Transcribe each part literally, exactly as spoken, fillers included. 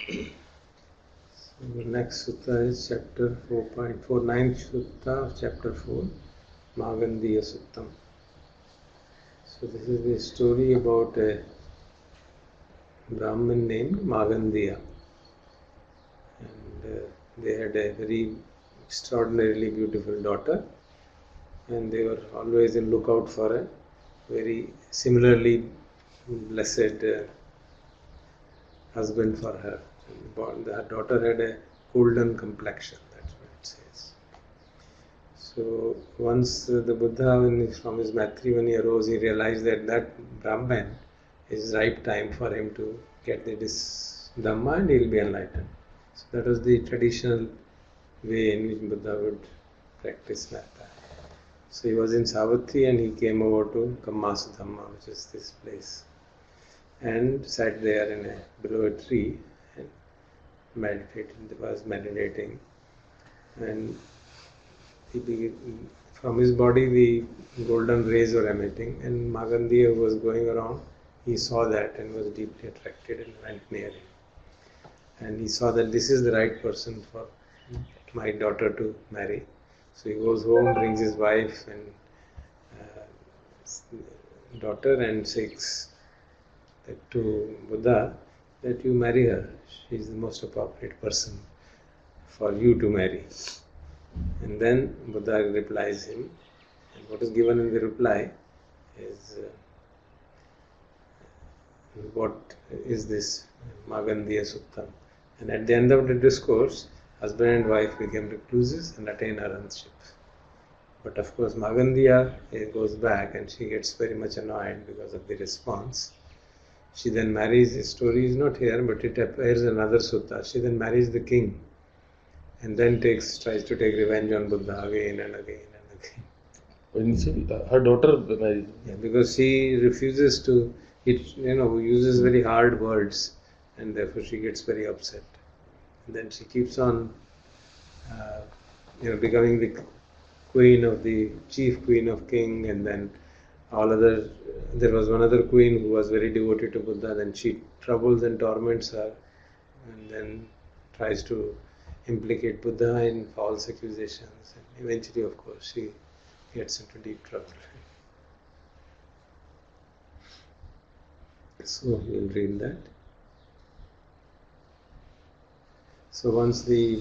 The next sutta is chapter four point four, ninth sutta of chapter four, Magandiya Suttam. So this is the story about a Brahmin named Magandiya, and uh, they had a very extraordinarily beautiful daughter, and they were always in lookout for a very similarly blessed uh, husband for her. Her daughter had a golden complexion, that's what it says. So once uh, the Buddha, when he, from his Maitri, when he arose, he realized that that Brahman is ripe time for him to get the this Dhamma and he will be enlightened. So that was the traditional way in which Buddha would practice metta. So he was in Savatthi and he came over to Kammasu Dhamma, which is this place, and sat there in a below a tree and meditated. He was meditating, and he began, from his body the golden rays were emitting, and Magandiya, who was going around, he saw that and was deeply attracted and went near him. And he saw that this is the right person for my daughter to marry. So he goes home, brings his wife and uh, daughter and seeks that to Buddha that you marry her. She is the most appropriate person for you to marry. And then Buddha replies him, and what is given in the reply is uh, what is this Magandiya Suttam. And at the end of the discourse, husband and wife became recluses and attained arahantship. But of course Magandiya goes back and she gets very much annoyed because of the response. She then marries, the story is not here but it appears in another sutta. She then marries the king and then takes tries to take revenge on Buddha again and again and again. When her daughter married? Yeah, because she refuses to, it, you know, uses very hard words and therefore she gets very upset. And then she keeps on, uh, you know, becoming the queen of the chief queen of king, and then all other, there was one other queen who was very devoted to Buddha, then she troubles and torments her and then tries to implicate Buddha in false accusations, and eventually of course she gets into deep trouble. So we'll read that. So once the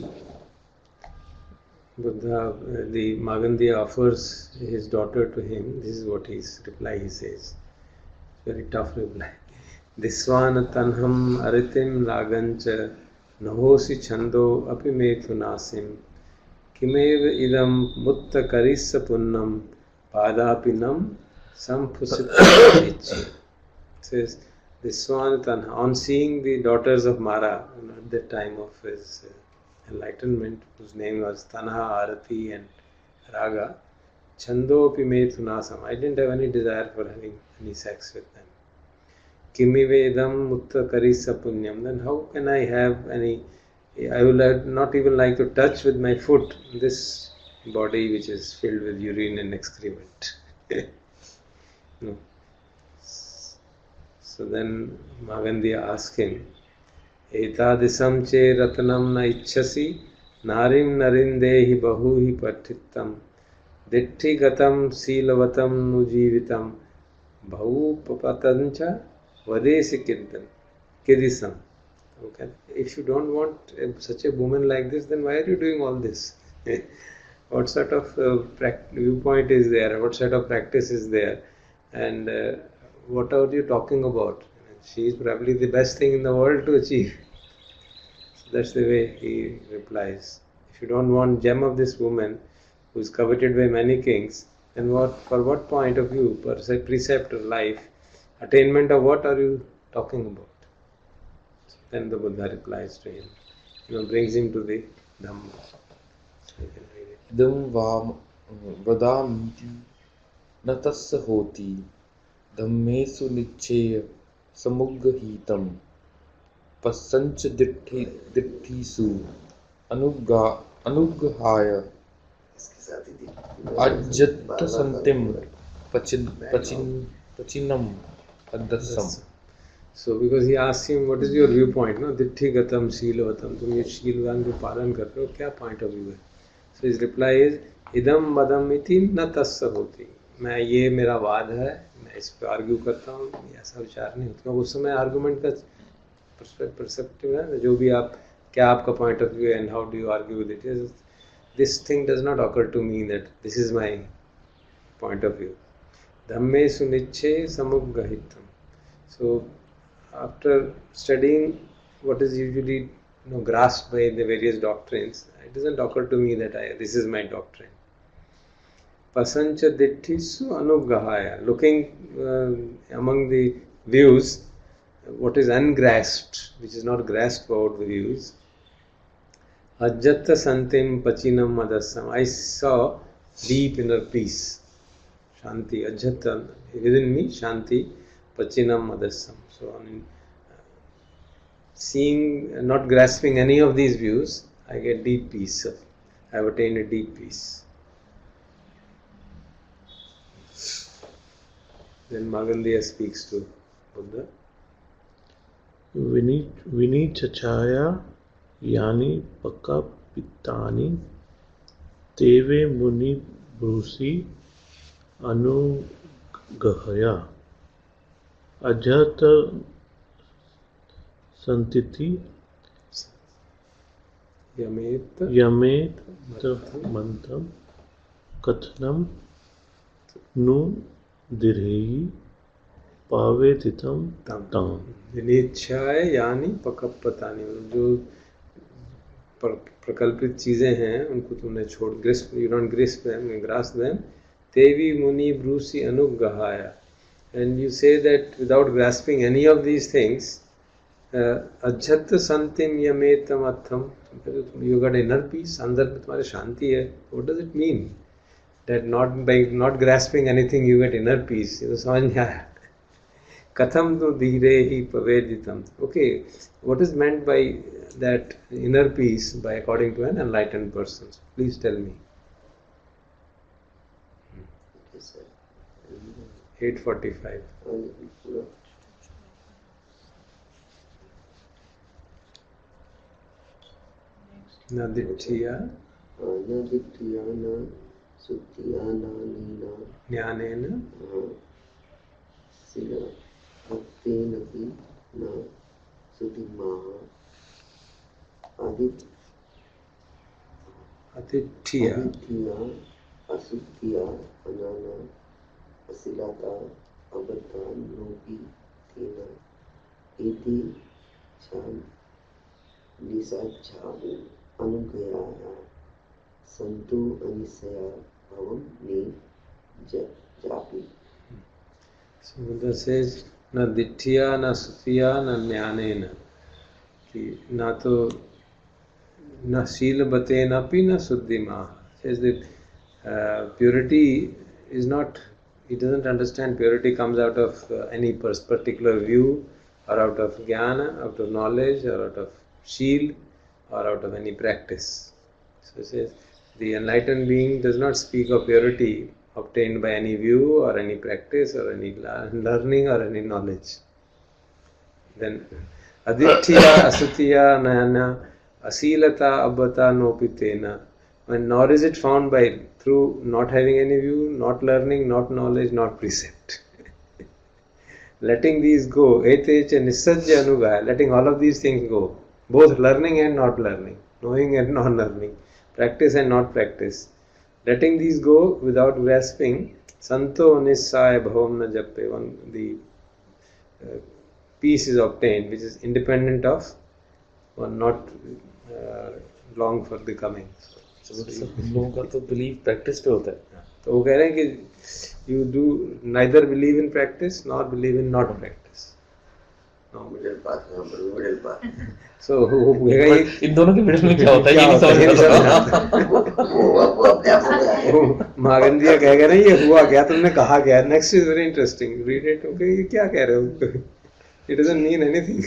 Buddha, uh, the Magandiya offers his daughter to him, this is what his reply he says. Very tough reply. Disvana tanham aritim ragancha nahosi chando api methunasim kimev idam mutta karissa punnam padapinam sampusita. Says Disvana tanha, on seeing the daughters of Mara at the time of his uh, enlightenment, whose name was Tanha, Arati and Raga, Chandopi Methunasam. I didn't have any desire for having any sex with them. Kimivedam Mutta Karisa Punyam. Then how can I have any, I will not even like to touch with my foot this body which is filled with urine and excrement. No. So then Magandiya asked him, Etadisam che ratanam na ichchasi narim narindehi bahuhi patittam ditti gatam silavatam nujivitam bahu papatancha vadesi kiddam kidisam. Okay. If you don't want a, such a woman like this, then why are you doing all this? What sort of uh, viewpoint is there? What sort of practice is there? And uh, what are you talking about? She is probably the best thing in the world to achieve. So that's the way he replies. If you don't want gem of this woman who is coveted by many kings, then what? For what point of view, per se, precept of life, attainment of what are you talking about? So then the Buddha replies to him, you know, brings him to the Dhamma. So you can read it. Idam vam vadamiti natasya hoti dhammesu nichcheya samuggahitam pasancha ditthisu anugga anuggahaya ajjatta santim pachin pachin pachinam adasam. So because he asked him, what is your viewpoint? No, ditti gatam शीलवतम, तुम ये शीलवान को पालन कर रहे हो, क्या point of view है? So his reply is, idam vadam iti न तस्य होती. मैं ये मेरा वाद है, मैं इस पे आर्ग्यू करता हूँ, ऐसा विचार नहीं होता. उस समय आर्गुमेंट का परसेप्टिव है, जो भी आप, क्या आपका point of view and how do you argue with it. This thing does not occur to me that this is my point of view. धम्मे सुनिच्छे समुपगहितम. So after studying what is usually you know grasped by the various doctrines, it doesn't occur to me that I this is my doctrine. Pasancha ditthisu anugahaya, looking uh, among the views, what is ungrasped, which is not grasped about the views. Ajjata santim pachinam madasam, I saw deep inner peace, shanti, ajjata, within me, shanti, pachinam madasam. So I mean, seeing, not grasping any of these views, I get deep peace. I have attained a deep peace. Then Magandiya speaks to Buddha. Vinichachaya yani pakapitani teve muni brusi anugahaya ajata संतिथि Yamet यमेत मंत्रम कथनम नु दिरेहि पावेतितम ताम. विनिच्छाय यानी पकपतानी, जो प्रकल्पित चीजें हैं उनको तुमने छोड़, grasp, you don't grasp them, grasp them. तेवी मुनि ब्रूसी अनुगहाया, and you say that without grasping any of these things, अज्जत संतिम यमेतम अर्थम, यू गॉट इनर पीस, अंदर में तुम्हारी शांति है. What does it mean that not by not grasping anything you get inner peace? ये तो समझ नहीं आया. कथम तो धीरे ही पवेदितम. Okay, what is meant by that inner peace by according to an enlightened person? Please tell me. eight forty-five. न दिट्ठिया न दिट्ठिया न सुत्तिया न नीना ज्ञानेन सिला भक्तेनपि न सुतिमाः आदित अतिठिया अदित्या असुत्तिया अनाना असिलाता अबद्धा नोपि तेना इति छान निसाच्छा अनुगयाया संतो अनिसया भवम ने जापि. So Buddha says, न दिट्ठिया न सुतिया न ज्ञानेन, कि ना तो न शीलबतेन अपि न शुद्धिमा. Says that uh, purity is not, he doesn't understand purity comes out of uh, any particular view, or out of jnana, out of knowledge, or out of sheel, or out of any practice. So it says, the enlightened being does not speak of purity obtained by any view, or any practice, or any learning, or any knowledge. Then, aditya, asutiya, nayana, asilata, abbata, nopitena. And nor is it found by, through not having any view, not learning, not knowledge, not precept. Letting these go, etecha nisajja anugaya, letting all of these things go, both learning and not learning, knowing and not learning, practice and not practice. Letting these go without grasping, santo nissaya bhavam na jappe, one, the uh, peace is obtained, which is independent of, one not uh, long for the coming. हम लोगों का तो believe practice पे होता है. तो वो कह रहे हैं कि you do neither believe in practice nor believe in not practice. हाँ मिडिल पाथ, हाँ मिडिल पाथ. So वो कहेगा ये इन दोनों के मिडिल में क्या होता है ये नहीं समझ आता. मागंदिया कहेगा ना ये हुआ क्या, तुमने कहा क्या. Next is very interesting, read it. Okay, ये क्या कह रहे हो? It doesn't mean anything.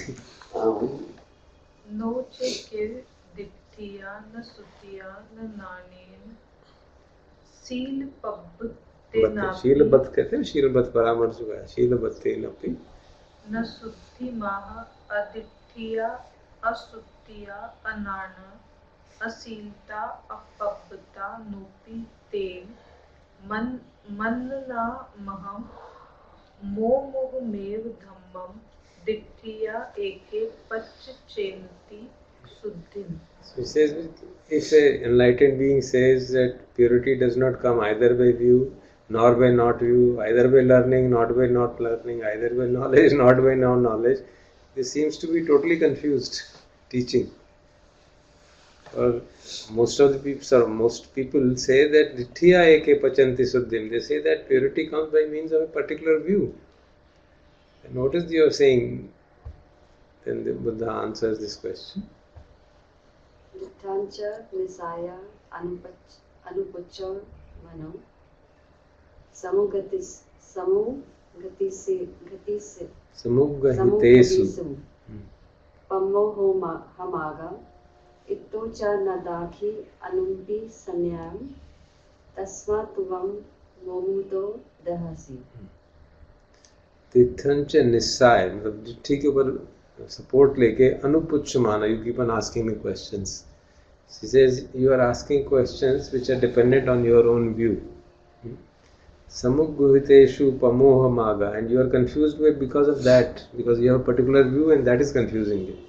नो चेकिर दिट्ठिया न सुतिया न नानेन सील पब्बते नापि. शीलबत कहते हैं, शीलबत परामर्श हुआ है. शीलबत्ते नपि न शुद्धिमाह अदिठ्ठिया असुत्तिया अनाना असीलता अपब्बता नोपि तेन मन मनना महम मोमुहमेव धम्मम दिट्ठिया एके पच्चेन्ति शुद्धिम. So he says, if an enlightened being says that purity does not come either by view, nor by not view, either by learning, not by not learning, either by knowledge, not by non-knowledge, this seems to be totally confused teaching. Or most of the people, or most people say that Ditthya eke pachanti suddhim. They say that purity comes by means of a particular view. And notice you are saying, then the Buddha answers this question. Dittancha nisaya anupacha mano samugatis samugatise gatise Samugahitesu. Pammoho hamaga ittocha nadakhi anumpi sanyam tasmatuvam momuto dahasi. Dittancha nisaya, मतलब डिट्ठी के ऊपर support लेके अनुपुच्छ माना. You keep on asking me questions. She says you are asking questions which are dependent on your own view. Samugguhiteshu pamoha maga, and you are confused by because of that, because you have a particular view and that is confusing you.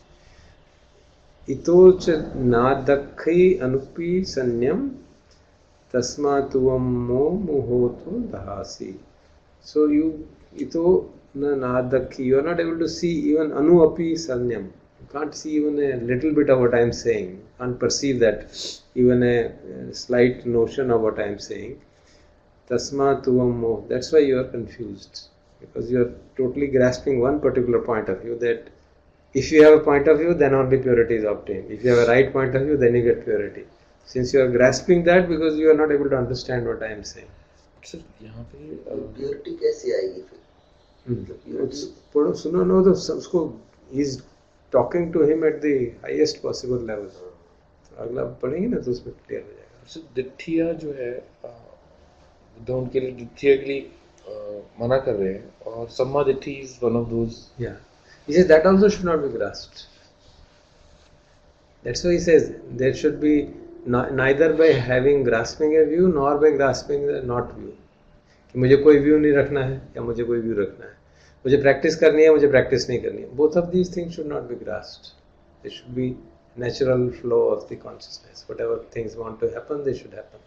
Itoch nadakhi anupi sanyam tasmatuvam mo muhotu dahasi. So you ito na nadakhi, you are not able to see even anu api sanyam. You can't see even a little bit of what I am saying. You can't perceive that, even a, a slight notion of what I am saying. Tasma tuvam moh. That's why you are confused, because you are totally grasping one particular point of view, that if you have a point of view, then only purity is obtained. If you have a right point of view, then you get purity. Since you are grasping that, because you are not able to understand what I am saying. Sir यहाँ पे purity कैसे आएगी फिर? पढ़ो सुनो no तो उसको he is talking to him at the highest possible level. अगला पढ़ेंगे ना तो उसमें क्लियर हो जाएगा. सर दिट्ठिया जो है बुद्ध उनके लिए दिट्ठिया के लिए मना कर रहे हैं, और सम्मा दिट्ठी is one of those. Yeah, he says that also should not be grasped. That's why he says there should be neither by having grasping a view nor by grasping the not view. कि मुझे कोई view नहीं रखना है या मुझे कोई view रखना है, मुझे प्रैक्टिस करनी है मुझे प्रैक्टिस नहीं करनी है. Both of these things should not be grasped. They should be natural flow of the consciousness. Whatever things want to happen, they should happen.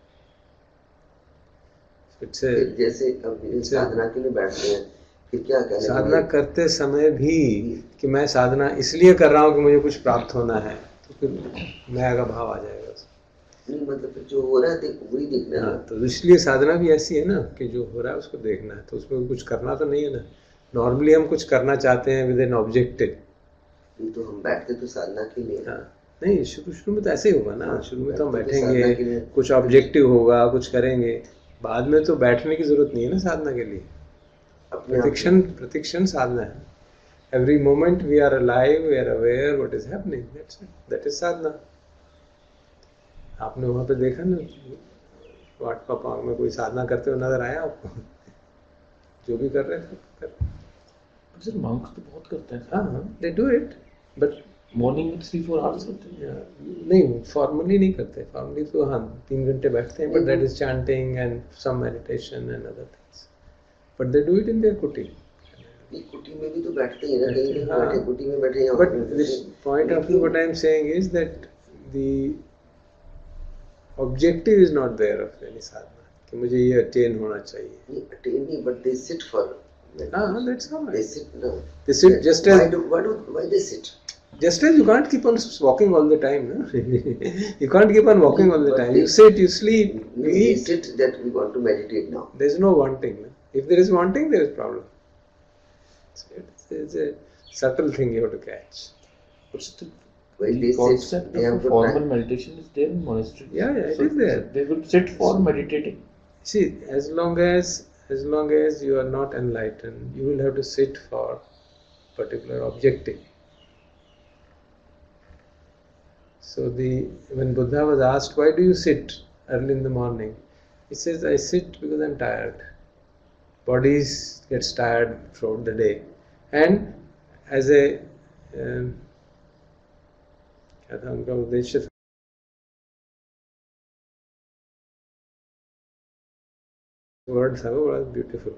So it's a, जैसे अब साधना के लिए बैठते हैं, फिर क्या कहने साधना करते समय भी कि मैं साधना इसलिए कर रहा हूँ कि मुझे कुछ प्राप्त होना है, तो फिर मैं का भाव आ जाएगा. नहीं मतलब जो हो रहा है वही देखना है. हाँ, तो इसलिए साधना भी ऐसी है ना कि जो हो रहा है उसको देखना है, तो उसमें कुछ करना तो नहीं है ना. नॉर्मली हम कुछ करना चाहते हैं विद एन ऑब्जेक्टिव. तो हम बैठते तो साधना के लिए. हाँ, नहीं शुरू शुरू में तो ऐसे ही होगा ना. शुरू में तो हम बैठेंगे, कुछ ऑब्जेक्टिव होगा, कुछ करेंगे. बाद में तो बैठने की जरूरत नहीं है ना साधना के लिए. प्रतिक्षण प्रतिक्षण साधना है. Every moment we are alive, we are aware what is happening. That's it, that is साधना. आपने वहाँ पे देखा ना वाट पापा में कोई साधना करते हुए नजर आया आपको? जो भी कर रहे थे कर. सर मंक्स तो बहुत करते हैं. हाँ, they do it, but morning में थ्री फोर आवर्स करते हैं. नहीं, फॉर्मली नहीं करते. फॉर्मली तो हाँ तीन घंटे बैठते हैं, but that is chanting and some meditation and other things. But they do it in their कुटी. कुटी में भी तो बैठते हैं ना, कहीं कहीं बैठे कुटी में बैठे हैं. But this point of view what I am saying is that the objective is not there of any sadhana कि मुझे ये attain होना चाहिए. नहीं attain नहीं, but they sit for. हाँ, that's all right. They sit no. They sit just as. Why do why do why they sit? Just as you can't keep on walking all the time, no? You can't keep on walking all the time. You sit, you sleep, you They eat. sit that we want to meditate now. There is no wanting. No? If there is wanting, there is problem. So it's a subtle thing you have to catch. What's the Why the they concept sit? They have of to formal practice. meditation is there in monastery. Yeah, yeah, it So is there. They will sit for meditating. See, as long as as long as you are not enlightened, you will have to sit for particular objective. So the when Buddha was asked, why do you sit early in the morning? He says, I sit because I'm tired. Body gets tired throughout the day. And as a um, क्या था उनका उद्देश्य था, word था वो बड़ा beautiful.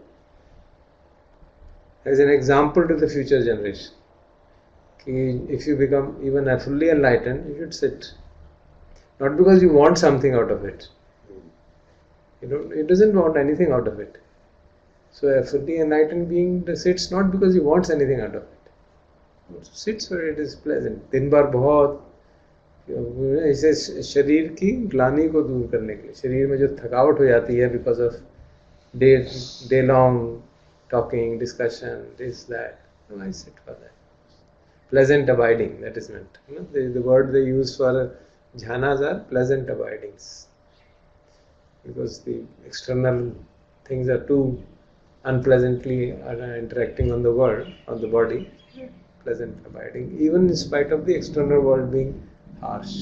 As an example to the future generation, कि if you become even fully enlightened, you should sit. Not because you want something out of it. You don't, it doesn't want anything out of it. So a fully enlightened being sits not because he wants anything out of it. It sits where it is pleasant. दिन भर बहुत इसे शरीर की ग्लानि को दूर करने के लिए, शरीर में जो थकावट हो जाती है because of day day long talking, discussion, this that. No, I sit for that. Pleasant abiding, that is meant. You know, the, the word they use for jhanas are pleasant abidings. Because the external things are too unpleasantly interacting on the world, on the body. Pleasant abiding, even in spite of the external world being harsh.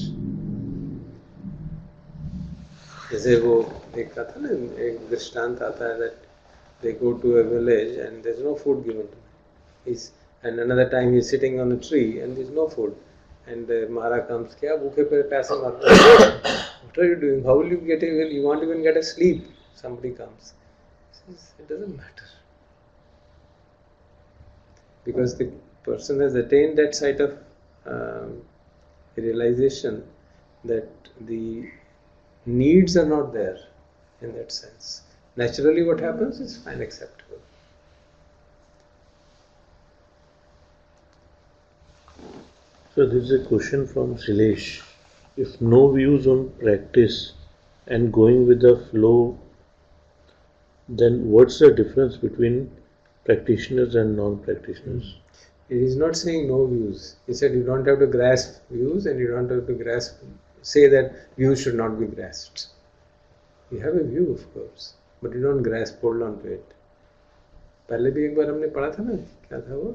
जैसे वो एक था ना, एक दृष्टांत आता है that they go to a village and there's no food given to them. He's, and another time he's sitting on a tree and there's no food. And the Mara comes, क्या भूखे पे पैसे मारते हैं? What are you doing? How will you get even? You won't even get a sleep. Somebody comes. He says, it doesn't matter. Because the person has attained that side of um, realization that the needs are not there in that sense. Naturally what happens is fine, acceptable. So there is a question from Shilesh. If no views on practice and going with the flow, then what's the difference between practitioners and non-practitioners? He is not saying no views. He said you don't have to grasp views and you don't have to grasp, say that views should not be grasped. You have a view, of course, but you don't grasp, hold on to it. पहले भी एक बार हमने पढ़ा था ना, क्या था वो?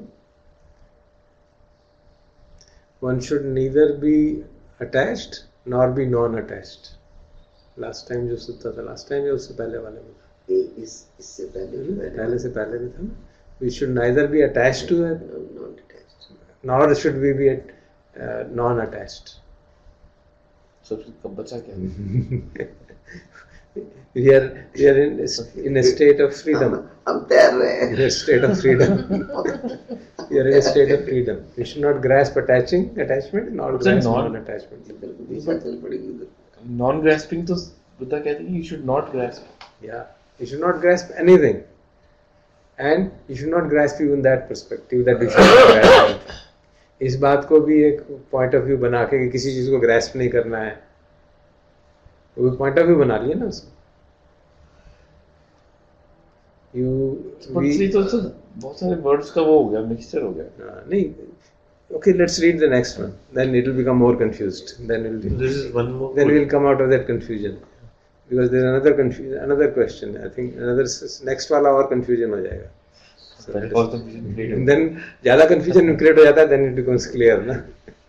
One should neither be attached nor be non-attached. Last time जो सुनता था, last time या उससे पहले वाले में था? ये इस इससे पहले पहले से पहले में था ना. We should neither be attached to it, not attached. nor should we be uh, non-attached. सबसे कब बचा क्या? We are we are in in a state of freedom. हम तैर रहे हैं. In a state of freedom. We are in a state of freedom. We should not grasp attaching attachment, nor What's a grasp non- non-attachment. दिशा चल पड़ेगी उधर. Non grasping तो बुद्धा कहते हैं you should not grasp. Yeah, you should not grasp anything, and you should not grasp even that perspective that you should not grasp anything. इस बात को भी एक पॉइंट ऑफ व्यू बना के कि किसी चीज को ग्रैस्प नहीं करना है, वो पॉइंट ऑफ व्यू बना लिया ना उसको. You we, तो तो बहुत सारे वर्ड्स का वो हो गया, मिक्सचर हो गया. uh, नहीं. Okay, let's read the next one. Then it will become more confused. Then it will. This is one more. Then we question. will come out of that confusion, because there is another confusion, another question. I think another next वाला और confusion हो जाएगा. So पहले बहुत confusion create and then ज़्यादा confusion create हो जाता है, then it becomes clear ना.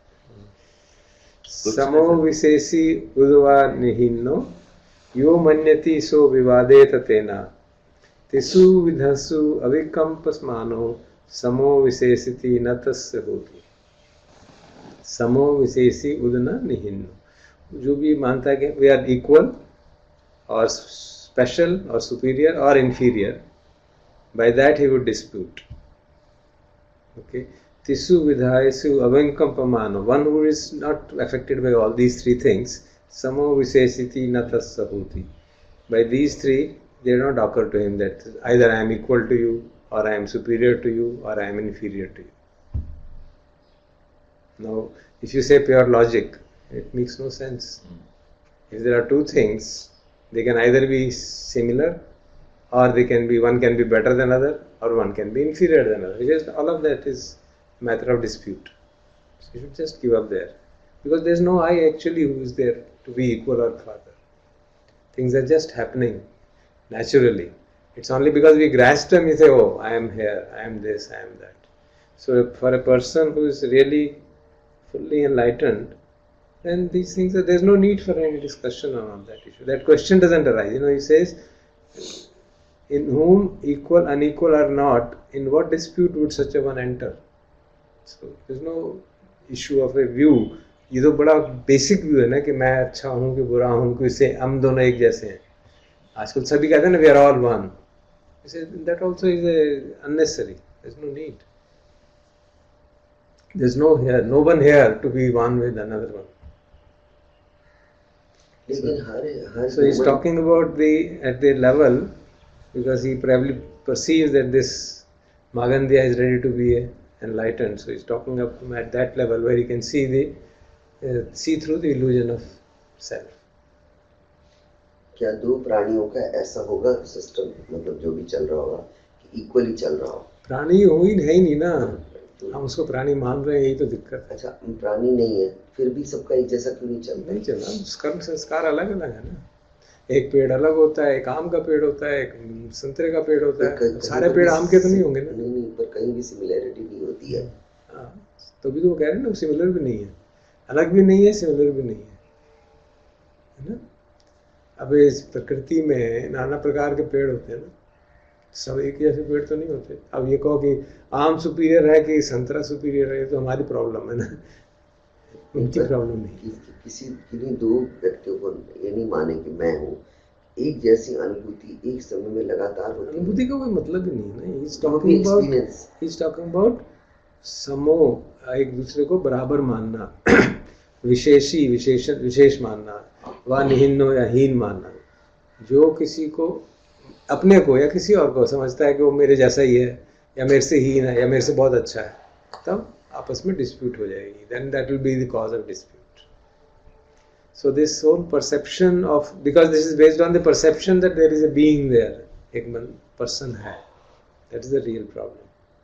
समो विशेषी उद्वा निहिन्नो यो मन्यति सो विवादे ततेना तिसु विधसु अविकम्पस्मानो समो विशेषिति न तस्य होति. समो विशेषी उदना निहिन्नो, जो भी मानता है कि वी आर इक्वल और स्पेशल और सुपीरियर और inferior, by that he would dispute. Okay, tisu vidhayesu avankampamano, one who is not affected by all these three things, samo visesiti natasya hoti. By these three, they do not occur to him that either I am equal to you, or I am superior to you, or I am inferior to you. Now, if you say pure logic, it makes no sense. If there are two things, they can either be similar, or they can be, one can be better than other, or one can be inferior than other. Just all of that is a matter of dispute. So you should just give up there, because there is no I actually who is there to be equal or further. Things are just happening naturally. It's only because we grasp them, we say, oh, I am here, I am this, I am that. So for a person who is really fully enlightened, then these things are, there is no need for any discussion on that issue. That question doesn't arise. You know, he says, in whom equal, unequal are not, in what dispute would such a one enter? So there's no issue of a view. ये तो बड़ा basic view है ना कि मैं अच्छा हूँ कि बुरा हूँ कि इससे हम दोनों एक जैसे हैं. आजकल सभी कहते हैं ना, we are all one. That also is a unnecessary. There's no need. There's no here, no one here to be one with another one. So, so he's talking about the at the level, because he probably perceives that this Magandiya is ready to be enlightened. So he's talking up at that level where he can see the uh, see through the illusion of self. क्या दो प्राणियों का ऐसा होगा system, मतलब जो भी चल रहा होगा कि इक्वली चल रहा हो? प्राणी हो ही है ही नहीं ना, हम उसको प्राणी मान रहे हैं, यही तो दिक्कत है. अच्छा, प्राणी नहीं है फिर भी सबका एक जैसा क्यों नहीं चलता? नहीं चला, कर्म संस्कार अलग अलग है ना. एक पेड़ अलग होता है, एक आम का पेड़ होता है, एक संतरे का पेड़ होता है. सारे पेड़ आम के तो नहीं होंगे ना. नहीं नहीं, पर कहीं भी सिमिलैरिटी नहीं होती है. हाँ, तो भी तो वो कह रहे हैं ना, सिमिलर भी नहीं है, अलग भी नहीं है, सिमिलर भी नहीं है, है ना. अब इस प्रकृति में नाना प्रकार के पेड़ होते हैं ना, सब एक जैसे पेड़ तो नहीं होते. अब ये कहो कि आम सुपीरियर है कि संतरा सुपीरियर है, तो हमारी प्रॉब्लम है ना, उनकी प्रॉब्लम नहीं. कि, किसी किन्हीं दो व्यक्तियों को ये नहीं माने कि मैं हूँ, एक जैसी अनुभूति एक समय में लगातार होती है. अनुभूति का कोई मतलब ही नहीं है. He's talking about he's talking about समूह, एक दूसरे को बराबर मानना, विशेषी विशेषण विशेष मानना, व निहिन्नो या हीन मानना. जो किसी को, अपने को या किसी और को समझता है कि वो मेरे जैसा ही है, या मेरे से हीन है, या मेरे से बहुत अच्छा है, तब आपस में डिस्प्यूट हो जाएगी. Then that will be the cause of dispute. So this whole perception of, because this is based on the perception that there is a being there, एक मन पर्सन है, that is the real problem.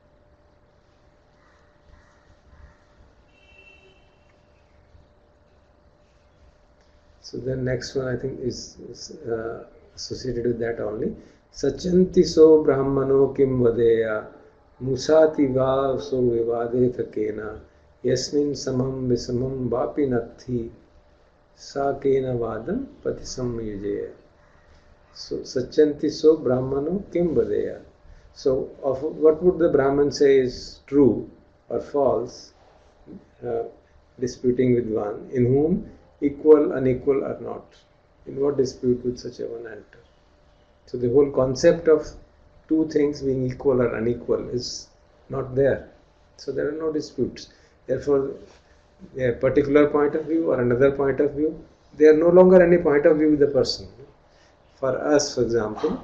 So the next one I think is, is uh, associated with that only. Sachanti so brahmano kim vadeya musati va so vivade thakena yasmin samam visamam vapi nathi sa kena vadam pati samyujeya. So Sachanti so brahmano kim vadeya. So of what would the Brahman say is true or false, uh, disputing with one, in whom equal, unequal are not. In what dispute would such a one enter? So the whole concept of two things being equal or unequal is not there. So there are no disputes. Therefore, a particular point of view or another point of view, they are no longer any point of view with the person. For us, for example,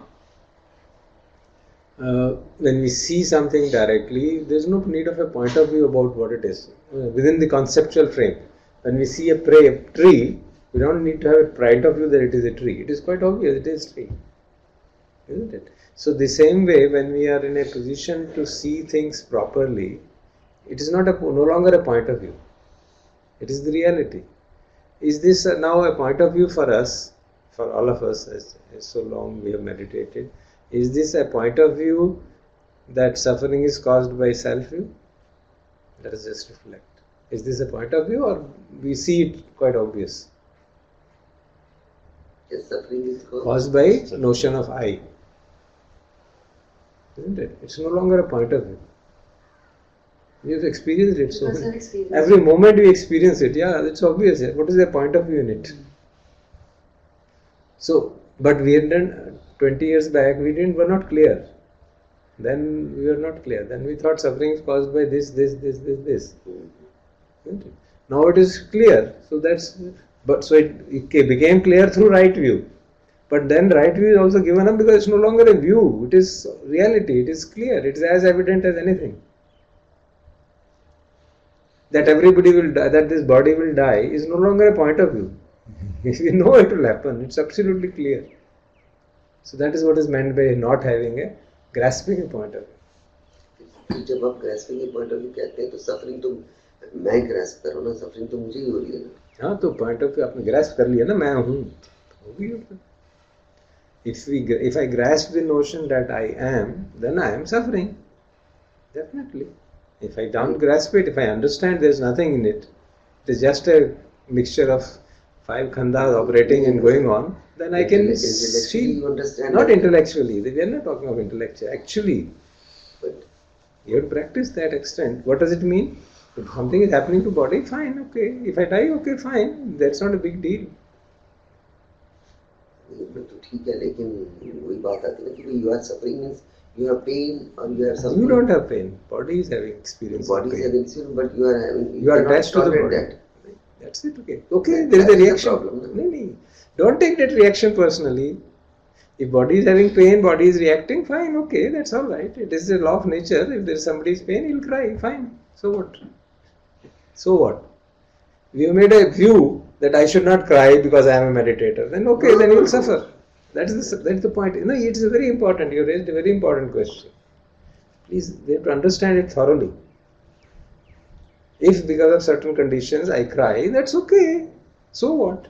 uh, when we see something directly, there is no need of a point of view about what it is, uh, within the conceptual frame. When we see a tree, we don't need to have a point of view that it is a tree. It is quite obvious it is a tree, isn't it? So the same way, when we are in a position to see things properly, it is not a, no longer a point of view. It is the reality. Is this now a point of view for us, for all of us, as, as so long we have meditated? Is this a point of view that suffering is caused by self-view? Let us just reflect. Is this a point of view, or we see it quite obvious? Yes, suffering is caused, caused by suffering. Notion of I. Isn't it? It's no longer a point of view. We have experienced it. So experience. Every moment we experience it. Yeah, it's obvious. What is the point of view in it? Mm. So, but we had done twenty years back, we didn't were not clear. Then we were not clear. Then we thought suffering is caused by this, this, this, this, this. Mm. Now it is clear. So that's, but so it, it became clear through right view. But then right view is also given up because it's no longer a view. It is reality. It is clear. It is as evident as anything. That everybody will die, that this body will die is no longer a point of view. We know it will happen. It's absolutely clear. So that is what is meant by not having a grasping a point of view. जब आप grasping a point of view कहते हैं तो suffering तो मैं grasp कर रहा हूँ ना, suffering तो मुझे ही हो रही है ना. हाँ, तो point of view आपने grasp कर लिया ना, मैं हूँ, होगी. If we, if I grasp the notion that I am, then I am suffering. Definitely. If I don't grasp it, if I understand there is nothing in it, it is just a mixture of five khandas operating and going on, then I can see, not intellectually, we are not talking of intellectual, actually. But you have to practice that extent. What does it mean? If something is happening to body, fine, okay. If I die, okay, fine. That's not a big deal. तो ठीक है, लेकिन वही बात आती है ना कि you are suffering means you have pain or you are suffering. You don't have pain. Body is having experience. Body of is pain. having experience, but you are having. You, you are attached to the body. That. That's it. Okay. Okay. There is a reaction. Problem, no? No, no. Don't take that reaction personally. If body is having pain, body is reacting. Fine. Okay. That's all right. It is a law of nature. If there is somebody's pain, he'll cry. Fine. So what? So what? We have made a view that I should not cry because I am a meditator. Then okay. Then you will suffer. That is the, that is the point. You know, it is very important. You raised a very important question. Please, we have to understand it thoroughly. If because of certain conditions I cry, that's okay. So what?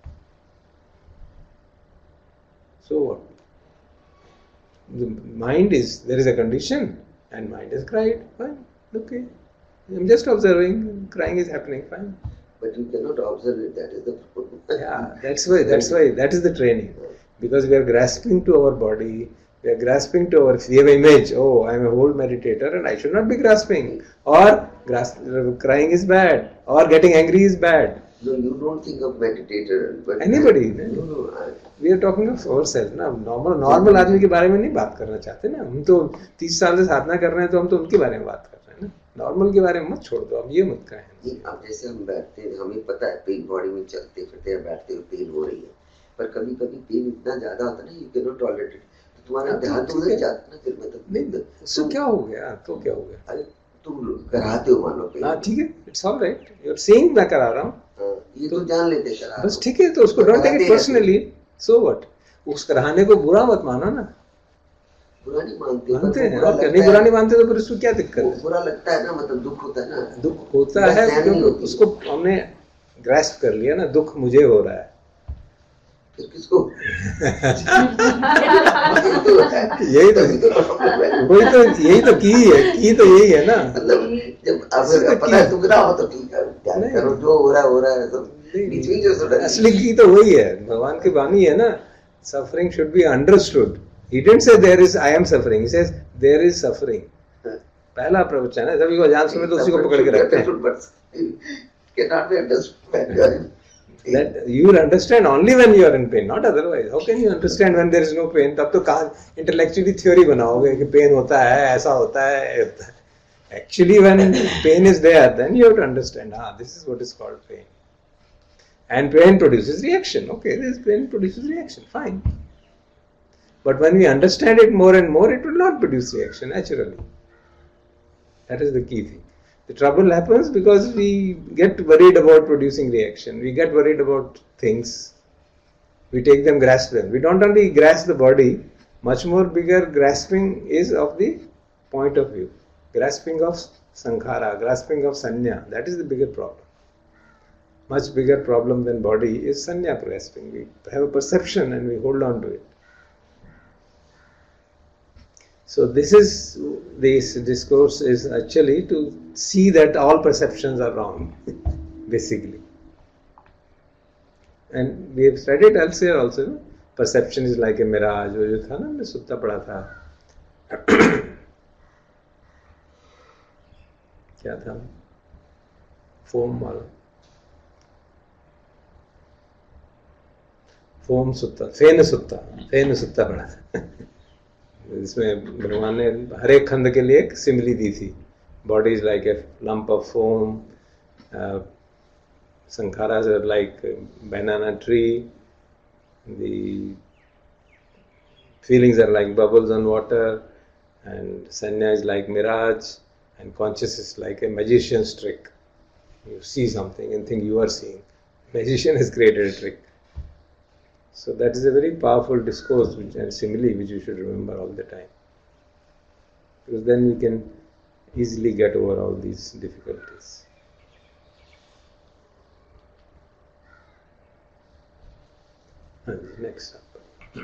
So what? The mind is, there is a condition and mind has cried. Fine. Okay. I'm just observing. Crying is happening. Fine. But you cannot observe it. That is the problem. Yeah, that's why. That's why. That is the training. Because we are grasping to our body, we are grasping to our, we have image, oh, I am a whole meditator and I should not be grasping. Or grasp, crying is bad. Or getting angry is bad. No, you don't think of meditator. But Anybody. No, no, I, we are talking of ourselves. ना normal normal आदमी के बारे में नहीं बात करना चाहते ना. हम तो तीस साल से साधना कर रहे हैं तो हम तो उनके बारे में बात कर रहे हैं ना. नॉर्मल के बारे में मत छोड़ दो. अब ये मत कहें. अब जैसे हम बैठते हैं, हमें पता है पेन बॉडी में चलते फिरते हैं, बैठते हुए पेन हो रही है. पर कभी कभी पेन इतना ज्यादा होता है ना, you can not tolerate it. तो तुम्हारा ध्यान तो उधर जाता ना, फिर मतलब नहीं, उससे क्या हो गया? तो क्या हो गया? अरे तुम कराते हो मानो पेन. हाँ ठीक है, it's all right. You are saying मैं करा रहा हूँ. ये तो जान लेते करा. बस ठीक है, तो उसको don't take it personally. So what? उस कराने को बुरा मत मानो ना. बुरा नहीं मानते. मानते हैं. नहीं बुरा नहीं मानते तो फिर उसको क्या दिक्कत है? बुरा लगता है ना, मतलब दुख होता है ना. दुख होता है क्योंकि उसको हमने ग्रास्प कर लिया ना. दुख मुझे हो रहा है. फिर किसको? यही तो वही तो यही तो की है. की तो यही है ना. मतलब जब अब पता है दुख रहा हो तो ठीक है, ध्यान करो, जो हो रहा है हो रहा है. तो बीच में जो असली की तो वही है. भगवान की वाणी है ना. Suffering should be understood. He didn't say there is I am suffering. He says there is suffering. पहला प्रवचन है. सभी को जान सुने तो उसी को पकड़ के रखते हैं. Cannot be understood. That you will understand only when you are in pain, not otherwise. How can you understand when there is no pain? तब तो कहाँ intellectually theory बनाओगे कि pain होता है, ऐसा होता है, होता है. Actually, when pain is there, then you have to understand. Ah, this is what is called pain. And pain produces reaction. Okay, this pain produces reaction. Fine. But when we understand it more and more, it will not produce reaction naturally. That is the key thing. The trouble happens because we get worried about producing reaction. We get worried about things. We take them, grasp them. We don't only grasp the body, much more bigger grasping is of the point of view. Grasping of sankhara, grasping of sanya. That is the bigger problem. Much bigger problem than body is sanya grasping. We have a perception and we hold on to it. So this is, this discourse is actually to see that all perceptions are wrong, basically. And we have studied elsewhere also. Perception is like a mirage. वो जो था ना, मैं सुत्ता पड़ा था. क्या था? Foam वाला. फोम सुत्ता, फेन सुत्ता, फेन सुत्ता पड़ा था. इसमें भगवान ने हर एक खंड के लिए एक सिमिली दी थी. Body is like a lump of foam, संखारास are like banana tree, the feelings are like bubbles on water, and सन्या is like mirage, and conscious is like a magician's trick. You see something and think you are seeing. Magician has created a trick. So that is a very powerful discourse which, and simile which you should remember all the time. Because then we can easily get over all these difficulties. Next up.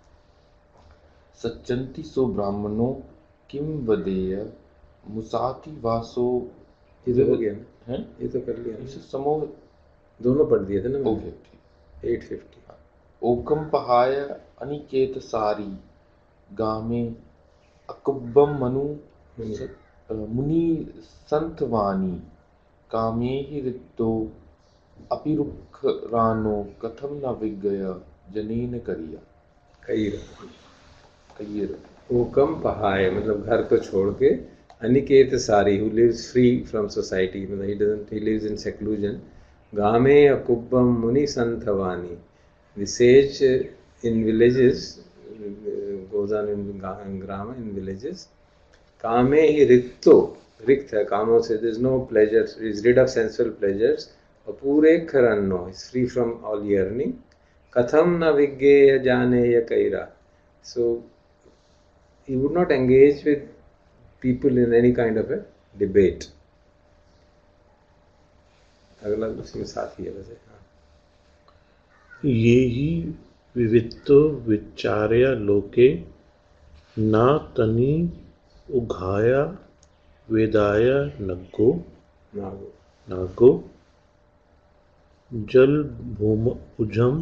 सच्चंति सो ब्राह्मणो किम वदेय मुसाति वासो. ये तो हो गया ना? हैं? ये तो कर लिया. इसे समूह दोनों पढ़ दिए थे ना. ओके. Eight fifty. ओकम पहाय अनिकेत सारी गामे अकुब्बम मनु स- अ, मुनि संतवानी कामे ही रिक्तो अपिरुख रानो कथम न विज्ञय जनेन करिया. कईर. कईर. ओकम पहाय मतलब घर को छोड़ के, अनिकेत सारी who lives free from society, मतलब he doesn't, he lives in seclusion. गामे अकुब्बम मुनि Santwani, the sage in villages uh, goes on in grama, in villages. कामे ही रिक्तो, रिक्त है कामों से, there is no pleasure, he is rid of sensual pleasures. अपूरे खरन्नो, is free from all yearning. कथम न विज्ञेय जाने य कैरा, so he would not engage with people in any kind of a debate. अगला उसी में साथ ही है वैसे. ये ही विवित्तो विचार्य लोके ना तनि उघाया वेदाय नग्गो नागो. नागो जल भूम उजम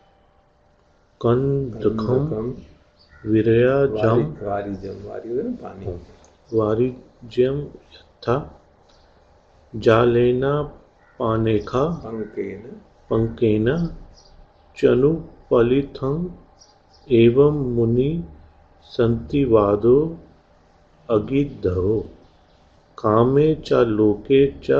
कंदखम कंदकम विरया जम वारी, वारी जम, वारी होता है ना पानी. वारिज्यम यथा जालेना पानेखा पंकेन पंकेन चनु पलिथं एवं मुनि संतिवादो अगिद्धो कामे च लोके च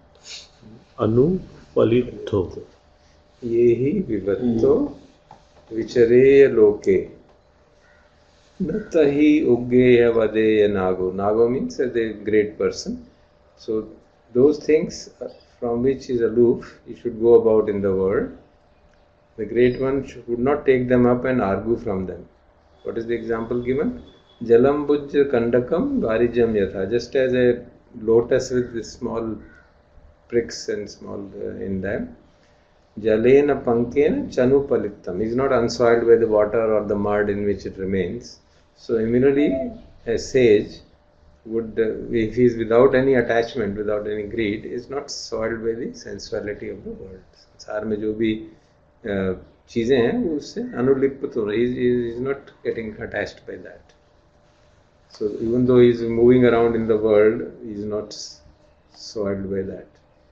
अनुपलिथो. ये ही विवत्तो विचरेय लोके न तहि उग्गेय वदेय नागो. Nago means a great person. So those things from which he is aloof, he should go about in the world. The great one should, would not take them up and argue from them. What is the example given? Jalam bujja kandakam varijam yatha. Just as a lotus with the small pricks and small uh, in them. Jalena pankena chanu palittam. He is not unsoiled by the water or the mud in which it remains. So similarly, a sage would, uh, if he is without any attachment, without any greed, is not soiled by the sensuality of the world. संसार में जो भी चीजें हैं वो उससे अनुलिप्त हो रही. He is not getting attached by that. So even though he is moving around in the world, he is not soiled by that.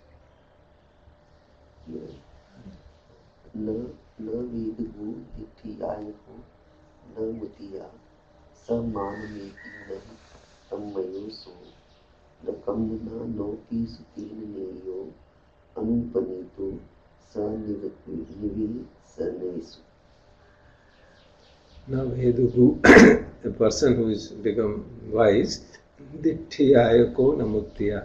न न वेदगो दिठियाय हो न मुतिया समानमेति नहि तन्मयो सो न कम्मुना नोपि सुतेन नेयो अनुपनीतो स निवेसनेषु. Now Veduhu, the person who is become wise, Ditthiyaya ko namuttiya.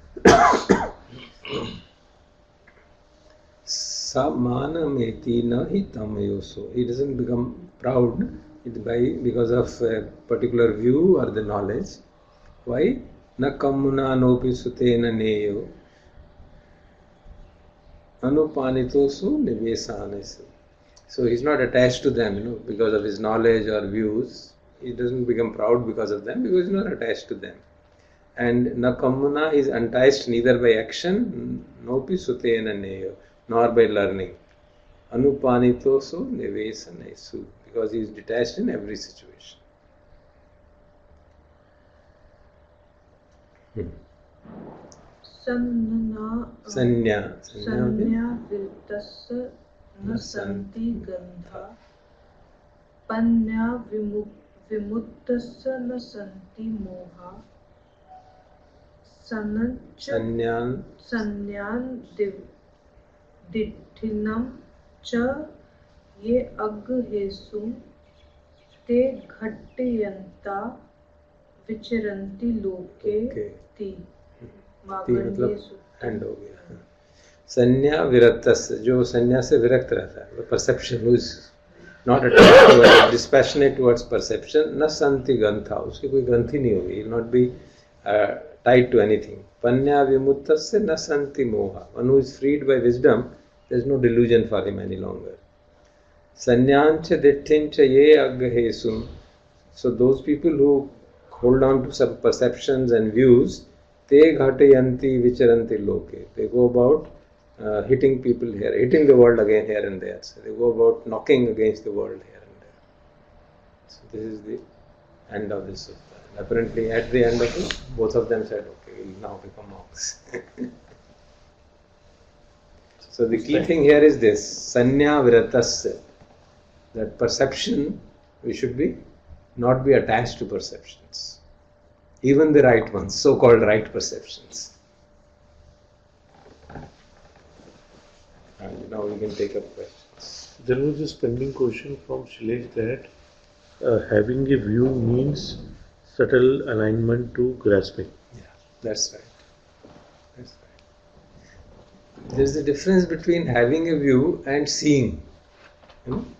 Samanameti nahi tamayoso. He doesn't become proud by because of a particular view or the knowledge. Why? Na kammuna nopi sutena neyo anupanitosu nivesanesu. So he is not attached to them, you know, because of his knowledge or views. He doesn't become proud because of them, because he is not attached to them. And nakamuna is enticed neither by action, nopi sutena neyo, nor by learning. Anupanitosu nivesanesu, because he is detached in every situation. Hmm. Sanna Sanya. Sanya virtassa न संति गंधा पन्या विमुक्तस्य न संति मोहा संज्ञान संज्ञान दिठिनम च ये अग्रहेसु ते घट्टयन्ता विचरन्ति लोके ति. मतलब एंड हो गया. संज्ञा विरक्तस, जो संज्ञा से विरक्त रहता है, perception, who is not attached to it, dispassionate towards perception, न संति ग्रंथा, उसकी कोई ग्रंथि नहीं होगी, he will not be uh, tied to anything. पन्या विमुक्तस्य न संति मोहा, one who is freed by wisdom, there is no delusion for him any longer. संज्ञांच दिट्ठिंच ये अग्रहेसुम, so those people who hold on to some perceptions and views, ते घटयन्ति विचरन्ति लोके, they go about uh, hitting people here, hitting the world again here and there. So they go about knocking against the world here and there. So this is the end of this sutta. And apparently at the end of it, both of them said, okay, we'll now become monks. So the key thing here is this, sanya viratasya, that perception, we should be not be attached to perceptions, even the right ones, so-called right perceptions. And now we can take up questions. There was this pending question from Shilesh that uh, having a view means subtle alignment to grasping. Yeah, that's right. That's right. There's a difference between having a view and seeing. You know?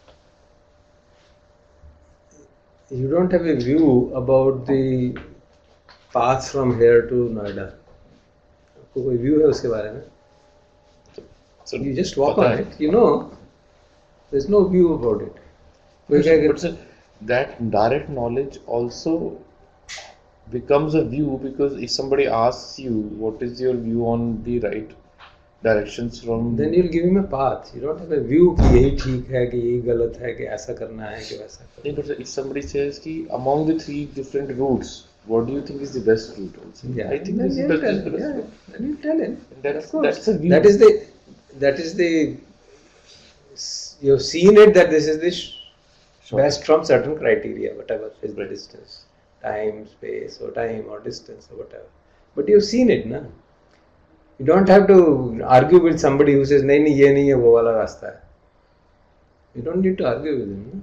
You don't have a view about the path from here to Noida. आपको कोई view है उसके बारे में? So You just walk पता on है. it. You know, there's no view about it. कोई But, कहेगा, but sir, that direct knowledge also becomes a view, because if somebody asks you what is your view on the right directions from, then you'll give him a path. You don't have a view कि यही ठीक है कि यही गलत है कि ऐसा करना है कि वैसा करना नहीं, but sir, if somebody says कि among the three different routes, what do you think is the best route? Also? है. Yeah, I think then this is you best. tell is the him. best Yeah, route. then you tell him. That's Of course. that's a view. That is the that is the you've seen it that this is the sh- Sure. best from certain criteria, whatever is the distance, time, space, or time or distance or whatever. But you've seen it, na? You don't have to argue with somebody who says नहीं नहीं ये नहीं है वो वाला रास्ता है. You don't need to argue with him. Na?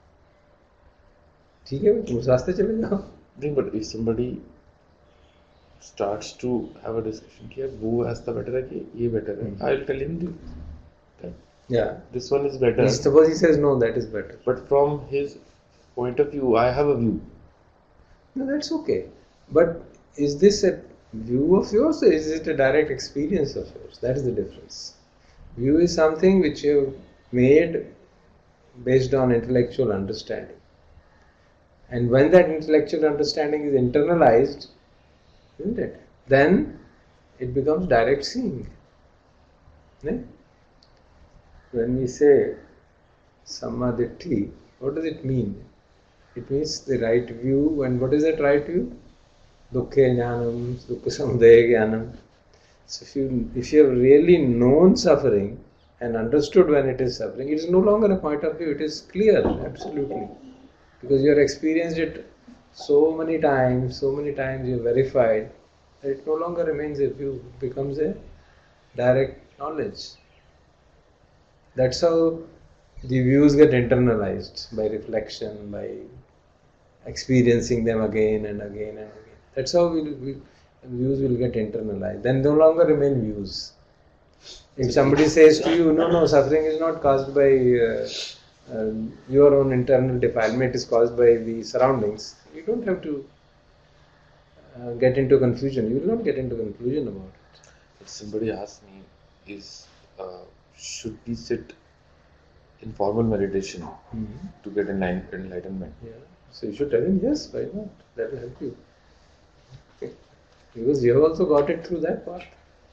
ठीक है तुम उस रास्ते चले जाओ. नहीं, but if somebody starts to have a discussion कि यार वो रास्ता better है कि ये better है, I will tell him the, that Yeah. this one is better. Suppose he says no, that is better. But from his point of view, I have a view. No, that's okay. But is this a view of yours or is it a direct experience of yours? That is the difference. View is something which you've made based on intellectual understanding. And when that intellectual understanding is internalized, isn't it? Then it becomes direct seeing. Ne? When we say Sammaditthi, what does it mean? It means the right view. And what is that right view? Dukkha jnanam, dukkha samudaya jnanam. So if you, if you have really known suffering and understood when it is suffering, it is no longer a point of view, it is clear, absolutely. Because you have experienced it so many times, so many times you have verified, that it no longer remains a view, it becomes a direct knowledge. That's how the views get internalized, by reflection, by experiencing them again and again and again. That's how we'll, we, views will get internalized. Then no longer remain views. If somebody says to you, no, no, suffering is not caused by uh, uh, your own internal defilement, it is caused by the surroundings, you don't have to uh, get into confusion. You will not get into confusion about it. If somebody asks me, is uh, should we sit in formal meditation Mm-hmm. to get enlighten- enlightenment? Yeah. So you should tell him, yes, why not? That will help you. Okay. Because you have also got it through that path.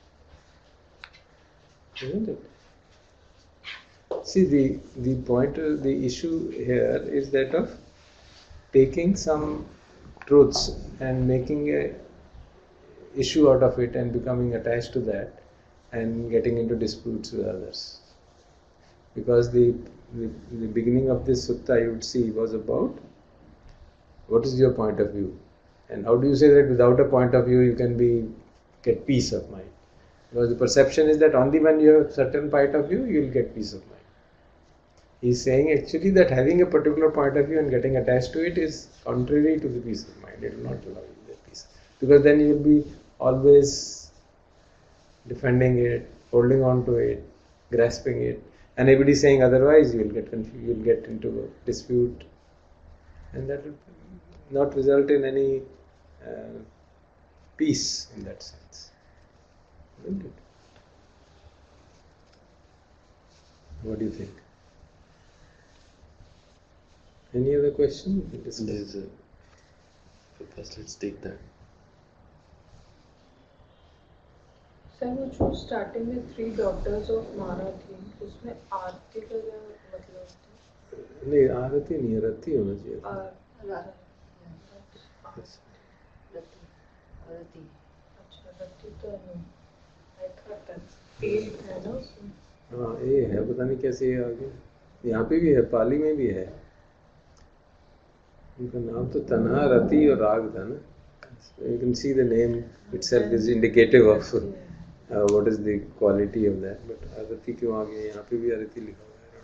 Isn't it? See, the, the point, uh, the issue here is that of taking some truths and making a issue out of it and becoming attached to that and getting into disputes with others. Because the, the, the beginning of this sutta you would see was about what is your point of view, and how do you say that without a point of view you can be get peace of mind. Because the perception is that only when you have certain point of view you will get peace of mind. He is saying actually that having a particular point of view and getting attached to it is contrary to the peace of mind. It will not allow you that peace. Because then you will be always defending it, holding on to it, grasping it. And everybody is saying otherwise, you will get confused, you will get into a dispute. And that will not result in any uh, peace in that sense. Isn't it? What do you think? Any other question? We can discuss. There's a, first let's take that. Sir वो जो starting में three daughters of मारा थी उसमें आरती का क्या मतलब होता है? नहीं आरती नहीं है, रति होना चाहिए था। आर- रति अच्छा रति तो नहीं, I thought that's eight है ना उसमें। हाँ ये है, पता नहीं कैसे ये आ गया। यहाँ पे भी है, पाली में भी है। उनका नाम तो तन्हा रति और राग था ना। You can see the name itself is indicative of uh, what is the quality of that. But आरती क्यों आ गया? यहाँ पे भी आरती लिखा हुआ है।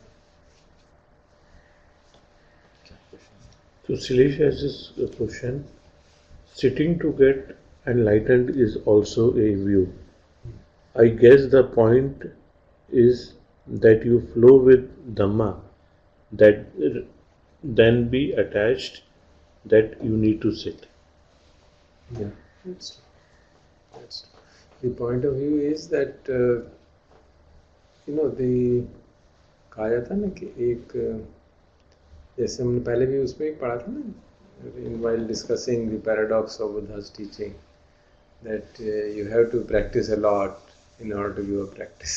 So Shailesh has this question. Sitting to get enlightened is also a view. I guess the point is that you flow with Dhamma, that then be attached, that you need to sit. Yeah, that's true. That's true. The point of view is that uh, you know the कहा जाता ना कि एक जैसे हमने पहले भी उसमें एक पढ़ा था ना, in while discussing the paradox of Buddha's teaching, that uh, you have to practice a lot in order to give a practice.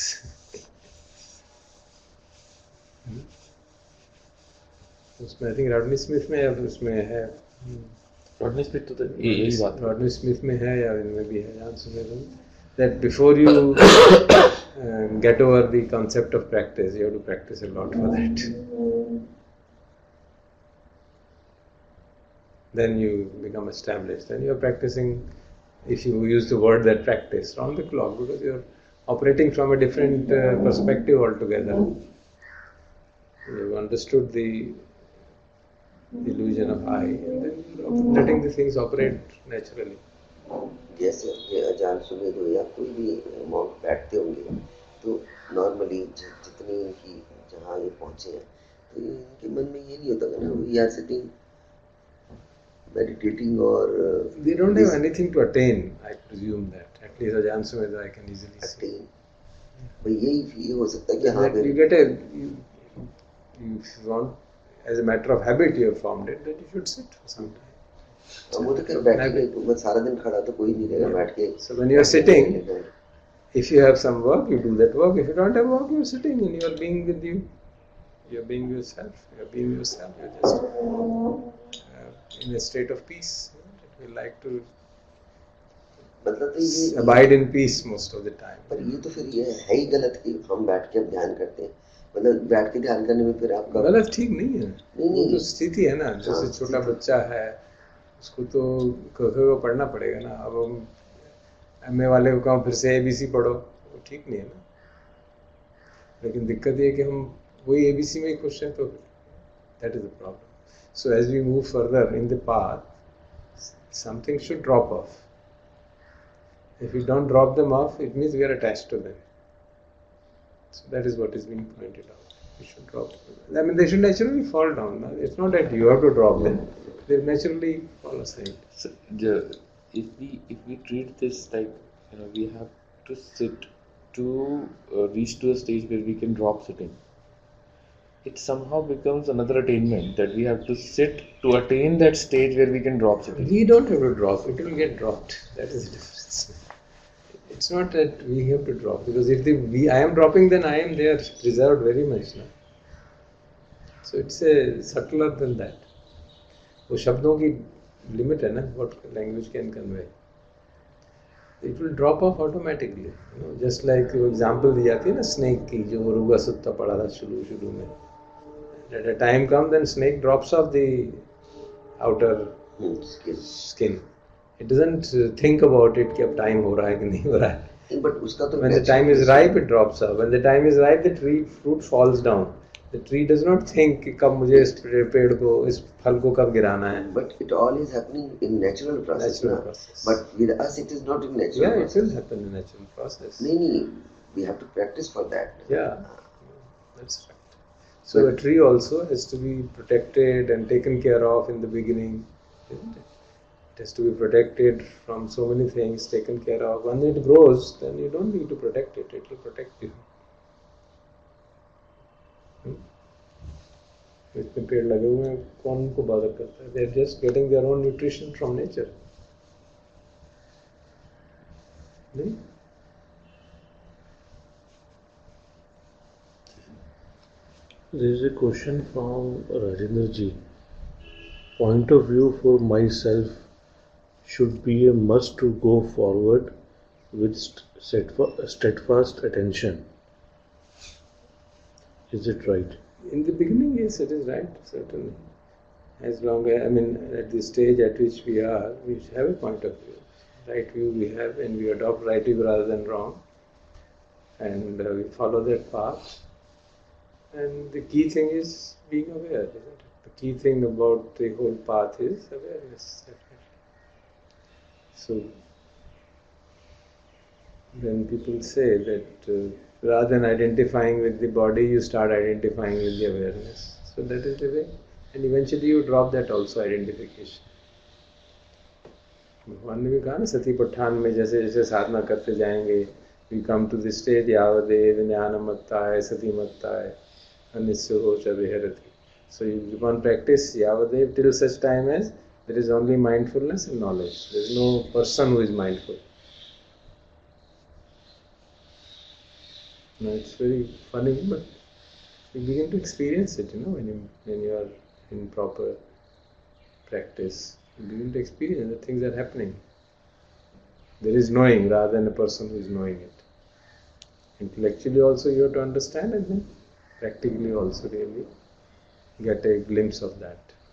उसमें आई थिंक रॉडनी स्मिथ में या उसमें है, रॉडनी स्मिथ तो यही बात है। रॉडनी स्मिथ में है या इनमें भी है, जान सुने तो that before you uh, get over the concept of practice, you have to practice a lot for that. Then you become established. Then you are practicing, if you use the word that practice, round the clock, because you are operating from a different uh, perspective altogether. You have understood the illusion of I, and then you are letting the things operate naturally. जैसे ये अजान सुने दो या कोई भी monk बैठते होंगे तो नॉर्मली जितनी इनकी जहाँ ये पहुँचे हैं तो इनके मन में ये नहीं होता ना we are sitting meditating or uh, they don't have anything to attain. I presume that at least Ajahn Sumedho I can easily see. attain. भाई यही ये हो सकता है कि हाँ That you get a you, you if you want as a matter of habit you have formed it that you should sit for some time. हम वो तो कर बैठ के तो मैं सारा दिन खड़ा तो कोई नहीं रहेगा बैठ के. So when you are sitting, if you have some work, you do that work. If you don't have work, you are sitting and you are being with you. You are being yourself. You are being yourself. You are just uh, in a state of peace. You like to मतलब तो ये abide in peace most of the time. पर ये तो फिर ये है ही गलत कि हम बैठ के अब ध्यान करते हैं. मतलब बैठ के ध्यान करने में फिर आपका गलत ठीक नहीं है. नहीं, वो नहीं. तो स्थिति है ना. जैसे छोटा बच्चा है उसको तो क ख ग पढ़ना पड़ेगा ना. अब हम एम ए वाले को कहो फिर से ए बी सी पढ़ो, वो ठीक नहीं है ना. लेकिन दिक्कत ये है कि हम वही ए बी सी में ही खुश हैं, तो that is the problem. So as we move further in the path something should drop off. If we don't drop them off, it means we are attached to them. So that is what is being pointed out. We should drop them. I mean, they should naturally fall down. It's not that you have to drop them; they naturally fall aside. So, the, if we if we treat this like you know we have to sit to uh, reach to a stage where we can drop sitting, it somehow becomes another attainment that we have to sit to attain that stage where we can drop sitting. We don't have to drop; it will get dropped. That is the difference. It's not that we have to drop, because if the we I am dropping, then I am there preserved very much now. So it's a subtler than that. वो शब्दों की limit है ना, what language can convey. It will drop off automatically. You know, just like वो example दी जाती है ना snake की, जो मुर्गा सुत्ता पड़ा था शुरू शुरू में. At a time comes, then snake drops off the outer skin. skin. It doesn't think about it कि अब time हो रहा है कि नहीं हो रहा है. But उसका तो When the time is ripe, it drops off. When the time is ripe, the tree fruit falls down. The tree does not think कि कब मुझे इस पेड़ को, इस फल को कब गिराना है. But it all is happening in natural process. Natural ना? process. But with us, it is not in natural Yeah, it process. will happen in natural process. नहीं नहीं, we have to practice for that. Yeah, that's right. So a tree also has to be protected and taken care of in the beginning, isn't it? It has to be protected from so many things, taken care of. When it grows, then you don't need to protect it, it will protect you. Hmm? इतने पेड़ लगे हुए हैं, कौन उनको बाधर करता है? They are just getting their own nutrition from nature. नहीं? There is a question from Rajendra ji. Point of view for myself should be a must to go forward with steadfa- steadfast attention. Is it right? In the beginning, yes, it is right, certainly. As long as, I mean, at the stage at which we are, we have a point of view. Right view we have, and we adopt right view rather than wrong. And uh, we follow that path. And the key thing is being aware, isn't it? The key thing about the whole path is awareness. So, when people say that uh, rather than identifying with the body, you start identifying with the awareness. So that is the way. And eventually you drop that also, identification. भगवान ने भी कहा ना सती पठान में जैसे जैसे साधना करते जाएंगे, we come to the stage यावदेव ज्ञानमत्ताय सतीमत्ताय अनिश्चरोच विहरति. So you keep on practice yavadev till such time as there is only mindfulness and knowledge. There is no person who is mindful. No, it's very funny, but you begin to experience it, you know, when you when you are in proper practice. You begin to experience that things are happening. There is knowing rather than a person who is knowing it. Intellectually also you have to understand, and then practically also really get a glimpse of that.